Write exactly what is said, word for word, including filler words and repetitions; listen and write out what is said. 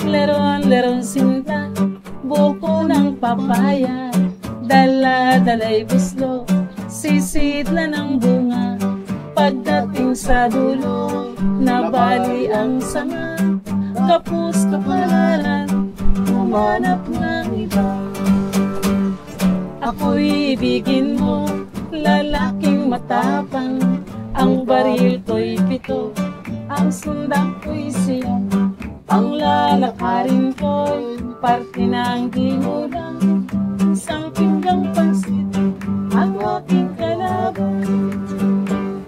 Leron Leron Sinta, buko ng papaya, dala-dala'y buslo, sisidla ng bunga. Pagdating sa dulo, nabali ang sanga, kapus kapalaran, humanap ng iba. Ako'y ibigin mo, lalaking matapang, ang baril ko'y pito, ang sundang ko'y siya. Ang lalakarin ko'y parte ng ginulang, isang pinggang pansin.